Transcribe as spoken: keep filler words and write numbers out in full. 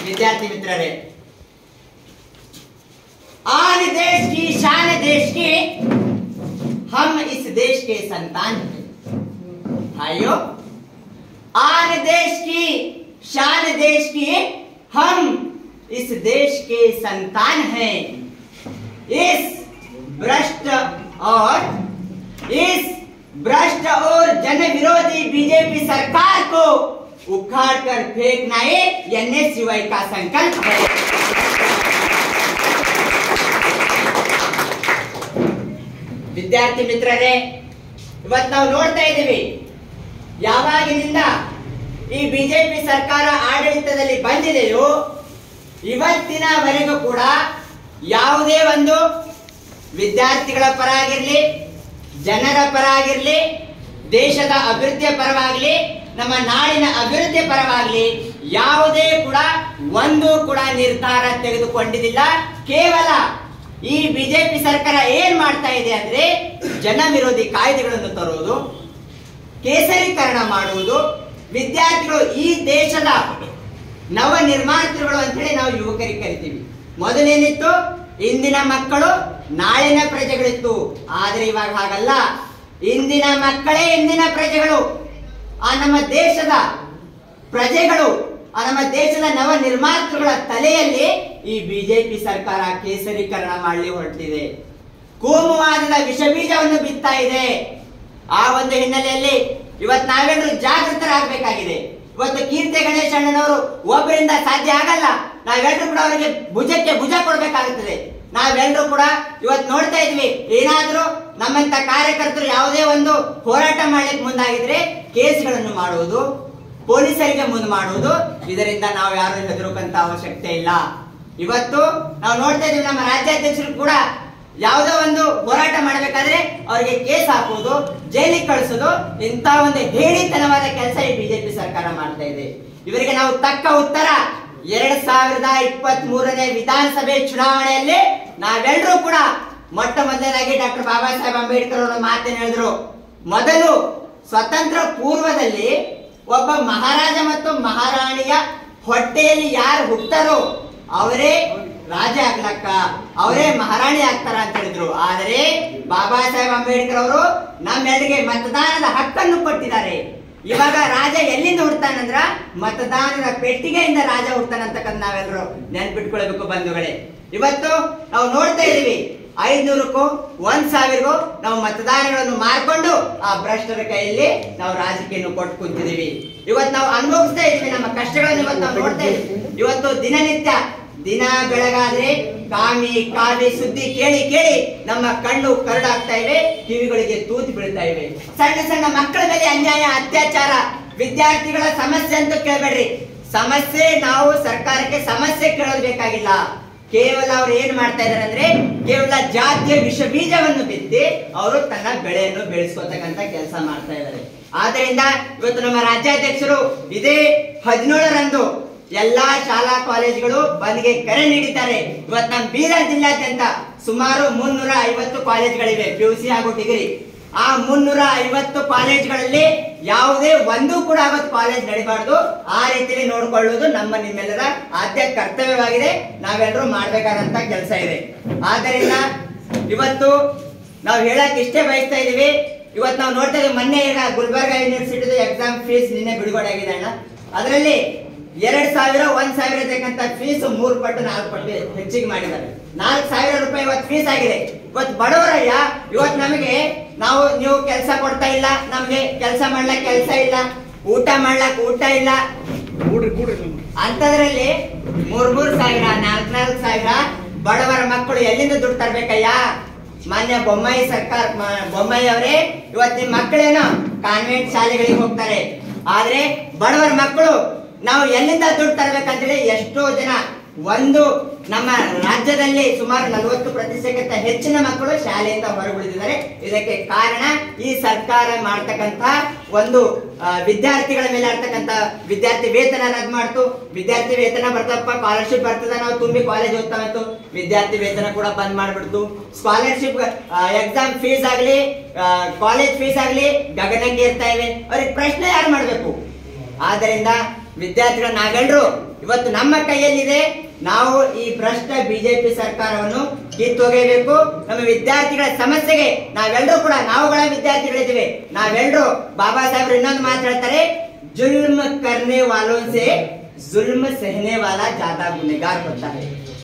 विद्यार्थी मित्ररे, आन देश की शान देश की, हम इस देश के संतान हैं। भाइयों, आन देश की शान देश की, हम इस देश के संतान हैं। इस भ्रष्ट और इस भ्रष्ट और जन विरोधी बीजेपी सरकार को उखाड़ कर फेंकना ये एनएसयूआई का संकल्प है। ವಿದ್ಯಾರ್ಥಿ ಮಿತ್ರರೇ, ಇವತ್ತು ನಾವು ನೋಡ್ತಾ ಇದ್ದೀವಿ, ಯಾವಾಗಿನಿಂದ ಈ ಬಿಜೆಪಿ ಸರ್ಕಾರ ಆಡಳಿತದಲ್ಲಿ ಬಂದಿದೆಯೋ ಇವತ್ತಿನವರೆಗೂ ಕೂಡ ಯಾವುದೇ ಒಂದು ವಿದ್ಯಾರ್ಥಿಗಳ ಪರ ಆಗಿರಲಿ, ಜನರ ಪರ ಆಗಿರಲಿ, ದೇಶದ ಅಭಿವೃದ್ಧಿಯ ಪರವಾಗಲಿ, ನಮ್ಮ ನಾಡಿನ ಅಭಿವೃದ್ಧಿಯ ಪರವಾಗಲಿ ಯಾವುದೇ ಕೂಡ ಒಂದು ಕೂಡ ನಿರ್ಧಾರ ತೆಗೆದುಕೊಂಡಿಲ್ಲ. ಕೇವಲ ಈ ಬಿಜೆಪಿ ಸರ್ಕಾರ ಏನ್ ಮಾಡ್ತಾ ಇದೆ ಅಂದ್ರೆ ಜನ ವಿರೋಧಿ ಕಾಯ್ದೆಗಳನ್ನು ತರುವುದು, ಕೇಸರೀಕರಣ ಮಾಡುವುದು. ವಿದ್ಯಾರ್ಥಿಗಳು ಈ ದೇಶದ ನವ ನಿರ್ಮಾತೃಗಳು ಅಂತ ಹೇಳಿ ನಾವು ಯುವಕರಿಗೆ ಕರಿತೀವಿ. ಮೊದಲೇನಿತ್ತು, ಇಂದಿನ ಮಕ್ಕಳು ನಾಳಿನ ಪ್ರಜೆಗಳಿತ್ತು. ಆದ್ರೆ ಇವಾಗ ಹಾಗಲ್ಲ, ಇಂದಿನ ಮಕ್ಕಳೇ ಇಂದಿನ ಪ್ರಜೆಗಳು. ಆ ನಮ್ಮ ದೇಶದ ಪ್ರಜೆಗಳು, ಆ ನಮ್ಮ ದೇಶದ ನವ ನಿರ್ಮಾತೃಗಳ ತಲೆಯಲ್ಲಿ ಈ ಬಿಜೆಪಿ ಸರ್ಕಾರ ಕೇಸರೀಕರಣ ಮಾಡಲಿ ಹೊರಟಿದೆ. ಕೋಮುವಾದದ ವಿಷ ಬೀಜವನ್ನು ಬಿತ್ತಾ ಇದೆ. ಆ ಒಂದು ಹಿನ್ನೆಲೆಯಲ್ಲಿ ಇವತ್ತು ನಾವೆಲ್ಲರೂ ಜಾಗೃತರಾಗಬೇಕಾಗಿದೆ. ಇವತ್ತು ಕೀರ್ತಿ ಗಣೇಶ್ ಅಣ್ಣನವರು ಒಬ್ಬರಿಂದ ಸಾಧ್ಯ ಆಗಲ್ಲ. ನಾವೆಲ್ಲರೂ ಕೂಡ ಅವರಿಗೆ ಭುಜಕ್ಕೆ ಭುಜ ಕೊಡಬೇಕಾಗುತ್ತದೆ. ನಾವೆಲ್ಲರೂ ಕೂಡ ಇವತ್ತು ನೋಡ್ತಾ ಇದ್ವಿ, ಏನಾದ್ರೂ ನಮ್ಮಂತ ಕಾರ್ಯಕರ್ತರು ಯಾವುದೇ ಒಂದು ಹೋರಾಟ ಮಾಡ್ಲಿಕ್ಕೆ ಮುಂದಾಗಿದ್ರೆ ಕೇಸ್ಗಳನ್ನು ಮಾಡುವುದು, ಪೊಲೀಸರಿಗೆ ಮುಂದೆ ಮಾಡುವುದು. ಇದರಿಂದ ನಾವು ಯಾರು ಹೆದರುಕಂತ ಅವಶ್ಯಕತೆ ಇಲ್ಲ. ಇವತ್ತು ನಾವು ನೋಡ್ತಾ ಇದ್ವಿ, ನಮ್ಮ ರಾಜ್ಯಾಧ್ಯಕ್ಷರು ಕೂಡ ಯಾವುದೋ ಒಂದು ಹೋರಾಟ ಮಾಡಬೇಕಾದ್ರೆ ಅವರಿಗೆ ಕೇಸ್ ಹಾಕುವುದು, ಜೈಲಿಗೆ ಕಳಿಸೋದು, ಇಂತ ಒಂದು ಹೇಳಿತನವಾದ ಕೆಲಸ ಈ ಬಿಜೆಪಿ ಸರ್ಕಾರ ಮಾಡ್ತಾ ಇದೆ. ಇವರಿಗೆ ನಾವು ತಕ್ಕ ಉತ್ತರ ಎರಡ್ ಸಾವಿರದ ಇಪ್ಪತ್ತ್ ಮೂರನೇ ವಿಧಾನಸಭೆ ಚುನಾವಣೆಯಲ್ಲಿ ನಾವೆಲ್ಲರೂ ಕೂಡ ಮೊಟ್ಟ ಮೊದಲನೇದಾಗಿ ಡಾಕ್ಟರ್ ಬಾಬಾ ಸಾಹೇಬ್ ಅಂಬೇಡ್ಕರ್ ಅವರು ಮಾತನ್ನು ಹೇಳಿದ್ರು. ಮೊದಲು ಸ್ವತಂತ್ರ ಪೂರ್ವದಲ್ಲಿ ಒಬ್ಬ ಮಹಾರಾಜ ಮತ್ತು ಮಹಾರಾಣಿಯ ಹೊಟ್ಟೆಯಲ್ಲಿ ಯಾರು ಹುಟ್ಟತಾರೋ ಅವರೇ ರಾಜ ಆಗ್ಲಕ್ಕ, ಅವರೇ ಮಹಾರಾಣಿ ಆಗ್ತಾರ ಅಂತ ಹೇಳಿದ್ರು. ಆದರೆ ಬಾಬಾ ಸಾಹೇಬ್ ಅಂಬೇಡ್ಕರ್ ಅವರು ನಮ್ಮೆಲ್ಲರಿಗೆ ಮತದಾನದ ಹಕ್ಕನ್ನು ಕೊಟ್ಟಿದ್ದಾರೆ. ಇವಾಗ ರಾಜ ಎಲ್ಲಿಂದ ಹುಡ್ತಾನಂದ್ರ ಮತದಾನದ ಪೆಟ್ಟಿಗೆಯಿಂದ ರಾಜ ಹುಡ್ತಾನಂತಕ್ಕಂಥ ನಾವೆಲ್ಲರೂ ನೆನ್ಪಿಟ್ಕೊಳ್ಬೇಕು ಬಂಧುಗಳೇ. ಇವತ್ತು ನಾವು ನೋಡ್ತಾ ಇದೀವಿ, ಐದ್ನೂರಕ್ಕೂ ಒಂದ್ ಸಾವಿರಗೂ ನಾವು ಮತದಾನಗಳನ್ನು ಮಾರ್ಕೊಂಡು ಆ ಭ್ರಷ್ಟರ ಕೈಯಲ್ಲಿ ನಾವು ರಾಜಕೀಯ ಕೊಟ್ಟು ಕುಂತಿದೀವಿ. ಇವತ್ತು ನಾವು ಅನುಭವಿಸ್ತಾ ಇದೀವಿ ನಮ್ಮ ಕಷ್ಟಗಳನ್ನು. ಇವತ್ತು ನಾವು ನೋಡ್ತಾ ಇದೀವಿ, ಇವತ್ತು ದಿನನಿತ್ಯ ದಿನ ಬೆಳಗಾದ್ರೆ ಕಾಮಿ ಕಾವಿ ಸುದ್ದಿ ಕೇಳಿ ಕೇಳಿ ನಮ್ಮ ಕಣ್ಣು ಕರಡಾಗ್ತಾ ಇವೆ, ಕಿವಿಗಳಿಗೆ ತೂತು ಬೀಳ್ತಾ ಇವೆ. ಸಣ್ಣ ಸಣ್ಣ ಮಕ್ಕಳ ಮೇಲೆ ಅನ್ಯಾಯ, ಅತ್ಯಾಚಾರ. ವಿದ್ಯಾರ್ಥಿಗಳ ಸಮಸ್ಯೆ ಅಂತ ಕೇಳಬೇಡ್ರಿ. ಸಮಸ್ಯೆ ನಾವು ಸರ್ಕಾರಕ್ಕೆ ಸಮಸ್ಯೆ ಕೇಳೋದು ಬೇಕಾಗಿಲ್ಲ. ಕೇವಲ ಅವ್ರು ಏನ್ ಮಾಡ್ತಾ ಇದಾರೆ ಅಂದ್ರೆ ಕೇವಲ ಜಾತಿಯ ವಿಷ ಬೀಜವನ್ನು ಬಿತ್ತಿ ಅವರು ತನ್ನ ಬೆಳೆಯನ್ನು ಬೆಳೆಸ್ಕೊತಕ್ಕಂತ ಕೆಲಸ ಮಾಡ್ತಾ ಇದ್ದಾರೆ. ಆದ್ರಿಂದ ಇವತ್ತು ನಮ್ಮ ರಾಜ್ಯಾಧ್ಯಕ್ಷರು ಇದೇ ಹದಿನೇಳರಂದು ಎಲ್ಲಾ ಶಾಲಾ ಕಾಲೇಜುಗಳು ಬಂದ್ಗೆ ಕರೆ ನೀಡಿದ್ದಾರೆ. ಇವತ್ತು ನಮ್ಮ ಬೀದರ್ ಜಿಲ್ಲಾದ್ಯಂತ ಸುಮಾರು ಮುನ್ನೂರ ಐವತ್ತು ಕಾಲೇಜುಗಳಿವೆ, ಪಿಯುಸಿ ಹಾಗೂ ಡಿಗ್ರಿ. ಆ ಮುನ್ನೂರ ಐವತ್ತು ಕಾಲೇಜುಗಳಲ್ಲಿ ಯಾವುದೇ ಒಂದು ಕೂಡ ಅವತ್ತು ಕಾಲೇಜ್ ನಡಿಬಾರ್ದು. ಆ ರೀತಿಯಲ್ಲಿ ನೋಡಿಕೊಳ್ಳುವುದು ನಮ್ಮ ನಿಮ್ಮೆಲ್ಲರ ಆದ್ಯ ಕರ್ತವ್ಯವಾಗಿದೆ. ನಾವೆಲ್ಲರೂ ಮಾಡ್ಬೇಕಾದಂತ ಕೆಲಸ ಇದೆ. ಆದ್ದರಿಂದ ಇವತ್ತು ನಾವು ಹೇಳಕ್ ಇಷ್ಟೇ ಬಯಸ್ತಾ ಇದೀವಿ. ಇವತ್ತು ನಾವು ನೋಡ್ತಾ ಇದ್ದೀವಿ, ಮೊನ್ನೆ ಈಗ ಗುಲ್ಬರ್ಗ ಯೂನಿವರ್ಸಿಟಿ ಎಕ್ಸಾಮ್ ಫೀಸ್ ನಿನ್ನೆ ಬಿಡುಗಡೆ ಆಗಿದೆ ಅಣ್ಣ. ಅದರಲ್ಲಿ ಎರಡ್ ಸಾವಿರ ಒಂದ್ ಸಾವಿರ ಇರ್ತಕ್ಕಂಥ ಫೀಸ್ ಮೂರು ಪಟ್ಟು ನಾಲ್ಕು ಪಟ್ಟು ಹೆಚ್ಚಿಗೆ ಮಾಡಿದ್ದಾರೆ. ನಾಲ್ಕು ಸಾವಿರ ರೂಪಾಯಿ ಇವತ್ತು ಫೀಸ್ ಆಗಿದೆ. ಇವತ್ತು ಬಡವರಯ್ಯ, ಇವತ್ತು ನಮಗೆ ನಾವು ನೀವು ಕೆಲಸ ಕೊಡ್ತಾ ಇಲ್ಲ, ನಮ್ಗೆ ಕೆಲಸ ಮಾಡ್ಲಕ್ ಕೆಲಸ ಇಲ್ಲ, ಊಟ ಮಾಡ್ಲಕ್ ಊಟ ಇಲ್ಲ. ಅಂತದ್ರಲ್ಲಿ ಮೂರ್ ಮೂರ್ ಸಾವಿರ ನಾಲ್ಕ್ ನಾಲ್ಕು ಸಾವಿರ ಬಡವರ ಮಕ್ಕಳು ಎಲ್ಲಿಂದ ದುಡ್ಡು ತರ್ಬೇಕಯ್ಯ? ಮಾನ್ಯ ಬೊಮ್ಮಾಯಿ ಸರ್ಕಾರ, ಬೊಮ್ಮಾಯಿ ಅವರೇ, ಇವತ್ತು ನಿಮ್ ಮಕ್ಕಳೇನೋ ಕಾನ್ವೆಂಟ್ ಶಾಲೆಗಳಿಗೆ ಹೋಗ್ತಾರೆ, ಆದ್ರೆ ಬಡವರ ಮಕ್ಕಳು ನಾವು ಎಲ್ಲಿಂದ ದುಡ್ಡು ತರಬೇಕಂತೇಳಿ ಎಷ್ಟೋ ಜನ, ಒಂದು ನಮ್ಮ ರಾಜ್ಯದಲ್ಲಿ ಸುಮಾರು ನಲವತ್ತು ಪ್ರತಿಶತಕ್ಕಿಂತ ಹೆಚ್ಚಿನ ಮಕ್ಕಳು ಶಾಲೆಯಿಂದ ಹೊರಗುಳಿದಿದ್ದಾರೆ. ಇದಕ್ಕೆ ಕಾರಣ ಈ ಸರ್ಕಾರ ಮಾಡ್ತಕ್ಕಂತ ಒಂದು ವಿದ್ಯಾರ್ಥಿಗಳ ಮೇಲೆ ಇರ್ತಕ್ಕಂತ ವಿದ್ಯಾರ್ಥಿ ವೇತನ ರದ್ದು ಮಾಡ್ತು. ವಿದ್ಯಾರ್ಥಿ ವೇತನ ಬರ್ತಪ್ಪ, ಸ್ಕಾಲರ್ಶಿಪ್ ಬರ್ತದ, ನಾವು ತುಂಬಿ ಕಾಲೇಜ್ ಓದ್ತಾವಿತ್ತು, ವಿದ್ಯಾರ್ಥಿ ವೇತನ ಕೂಡ ಬಂದ್ ಮಾಡ್ಬಿಡ್ತು. ಸ್ಕಾಲರ್ಶಿಪ್ ಎಕ್ಸಾಮ್ ಫೀಸ್ ಆಗ್ಲಿ, ಕಾಲೇಜ್ ಫೀಸ್ ಆಗ್ಲಿ ಗಗನಕ್ಕೆ ಇರ್ತಾ ಇವೆ. ಅವ್ರಿಗೆ ಪ್ರಶ್ನೆ ಯಾರು ಮಾಡ್ಬೇಕು? ಆದ್ದರಿಂದ ವಿದ್ಯಾರ್ಥಿಗಳ ನಾವೆಲ್ಲರೂ ಇವತ್ತು ನಮ್ಮ ಕೈಯಲ್ಲಿದೆ. ನಾವು ಈ ಭ್ರಷ್ಟ ಬಿಜೆಪಿ ಸರ್ಕಾರವನ್ನು ಕಿತ್ತೊಗೆಯಬೇಕು. ನಮ್ಮ ವಿದ್ಯಾರ್ಥಿಗಳ ಸಮಸ್ಯೆಗೆ ನಾವೆಲ್ಲರೂ ಕೂಡ ನಾವುಗಳ ವಿದ್ಯಾರ್ಥಿಗಳಿದ್ದೀವಿ. ನಾವೆಲ್ಲರೂ ಬಾಬಾ ಸಾಹೇಬ್ರು ಇನ್ನೊಂದು ಮಾತು ಹೇಳ್ತಾರೆ, ಜುಲ್ಮ್ ಕರ್ನೆ ವಾಲೋನ್ ಸೆ ಜುಲ್ಮ್ ಸಹನೆ ವಾಲಾ ಜ್ಯಾದಾ ಗುನೆಗಾರ್ ಹೋತಾ ಹೈ.